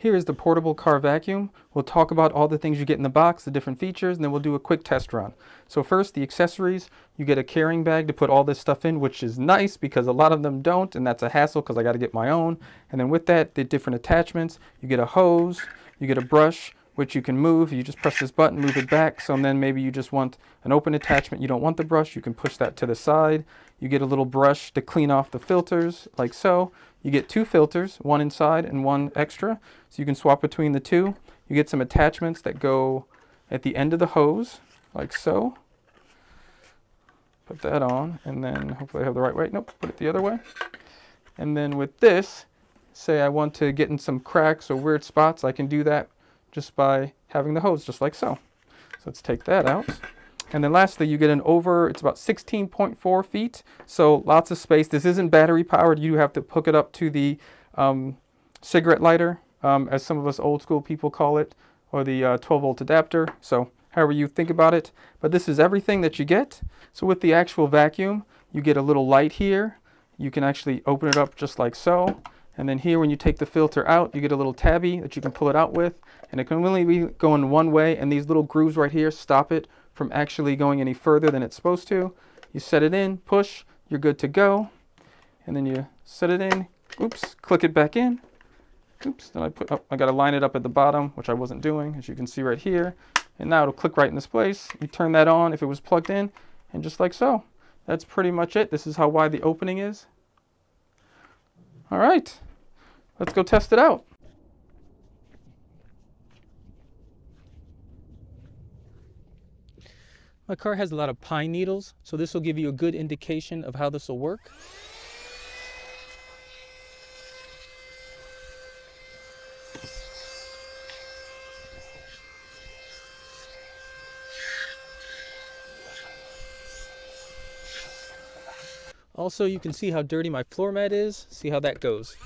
Here is the portable car vacuum. We'll talk about all the things you get in the box, the different features, and then we'll do a quick test run. So first, the accessories. You get a carrying bag to put all this stuff in, which is nice because a lot of them don't, and that's a hassle because I got to get my own. And then with that, the different attachments. You get a hose, you get a brush, which you can move. You just press this button, move it back. So then maybe you just want an open attachment. You don't want the brush. You can push that to the side. You get a little brush to clean off the filters, like so. You get two filters, one inside and one extra. So you can swap between the two. You get some attachments that go at the end of the hose, like so. Put that on, and then hopefully I have the right way. Nope, put it the other way. And then with this, say I want to get in some cracks or weird spots, I can do that just by having the hose, just like so. So let's take that out. And then lastly, you get it's about 16.4 feet, so lots of space. This isn't battery powered. You have to hook it up to the cigarette lighter, as some of us old school people call it, or the 12-volt adapter, so however you think about it. But this is everything that you get. So with the actual vacuum, you get a little light here. You can actually open it up just like so. And then here, when you take the filter out, you get a little tabby that you can pull it out with. And it can only be going one way, and these little grooves right here stop it from actually going any further than it's supposed to. You set it in, push, you're good to go. And then you set it in, oops, click it back in. Oops, then I got to line it up at the bottom, which I wasn't doing, as you can see right here. And now it'll click right in this place. You turn that on if it was plugged in, and just like so. That's pretty much it. This is how wide the opening is. All right, let's go test it out. My car has a lot of pine needles, so this will give you a good indication of how this will work. Also, you can see how dirty my floor mat is. See how that goes.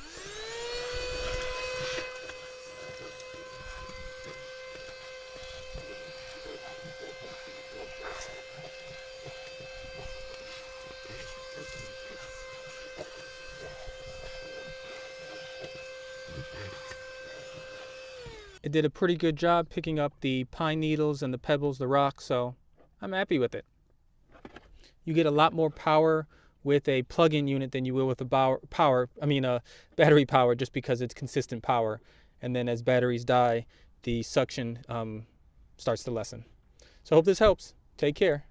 It did a pretty good job picking up the pine needles and the pebbles, the rocks, so I'm happy with it. You get a lot more power with a plug-in unit than you will with a battery power, just because it's consistent power. And then as batteries die, the suction starts to lessen. So I hope this helps. Take care.